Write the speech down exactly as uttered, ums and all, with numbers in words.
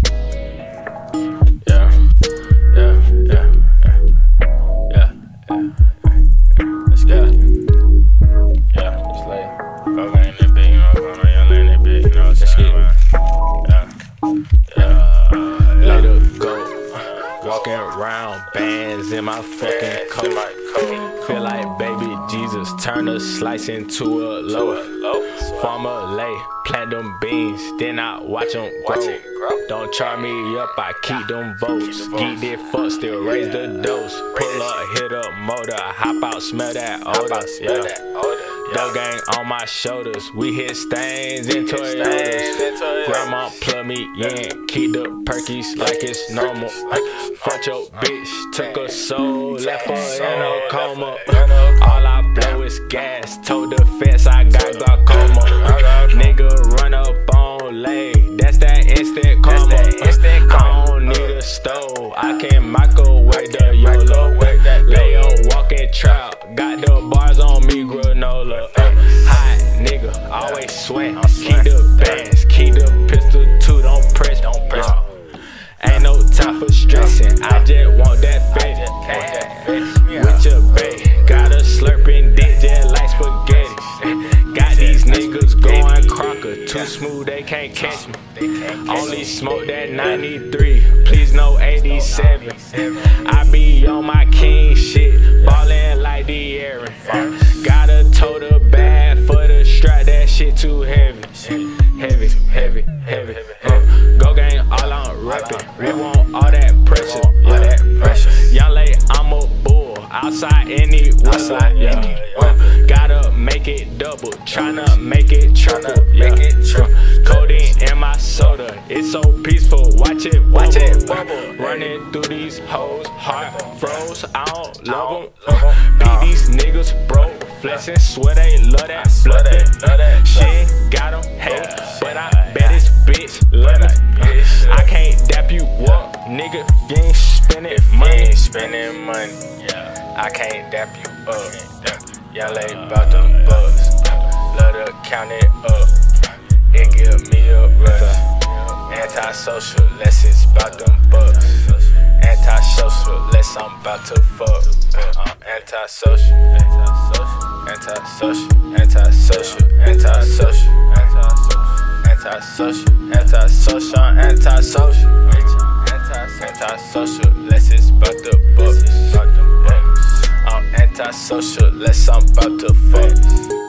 Yeah, yeah, yeah, yeah, yeah, yeah. Let's go. Yeah, it's like, fuck ain't that big, you know, going on your lane, that big, you know what I'm saying, man. Yeah, yeah. Let her go. Walking around, bands in my fucking coat. Feel like baby Jesus, turn a slice into a loaf. Farmer lay, plant them beans, then I watch them grow. Don't charge me up, I keep them votes. Geek this fuck, still raise the dose. Pull up, hit up motor, hop out, smell that odor. Yeah. Dog gang on my shoulders, we hit stains in Toyotas. Grandma plug me in, keep the perkies like it's normal. Fuck your bitch, took her soul, left her in a coma. All I blow is gas, told the fence I got glaucoma. Nigga run up on lay, that's that instant karma. I don't need a stove, I can microwave the YOLO. Lay on walking trout, got the bars on me granola. Hot nigga, always sweat, keep the bands, keep the pistol too, don't press, don't press. Ain't no time for stressing, I just want that fetch. With your bae, got a slurping dick just like spaghetti. Got these niggas going crocker, too smooth they can't catch me. Only smoke that ninety-three, please no eighty-seven. I be on my king shit, ballin' like the Aaron. Gotta tote a bag for the strap, that shit too heavy. Heavy, heavy, heavy. Uh, go gang, all I'm rapping. We want all that pressure, all that pressure. Young lady, I'm a bull, outside any outside yeah. Uh, gotta make it double, tryna make it triple, make it triple. Codeine in my soda, it's so peaceful. Watch it, watch it bubble. Running through these hoes, heart froze. I don't love them. Uh, be these niggas broke, flexing, swear they love that bluffing. Shit got them hate, but I bet this bitch love me. I can't dap you up, nigga. If you ain't spending money, spending money. I can't dap you up. Y'all ain't bout them bucks. Love to count it up. It give me a rush. Antisocial, less it's bout them bucks. Antisocial, less I'm bout to fuck. I'm antisocial, antisocial, antisocial, antisocial, antisocial, antisocial, antisocial, antisocial, antisocial, less it's bout the bucks. I'm antisocial, less I'm bout to fuck.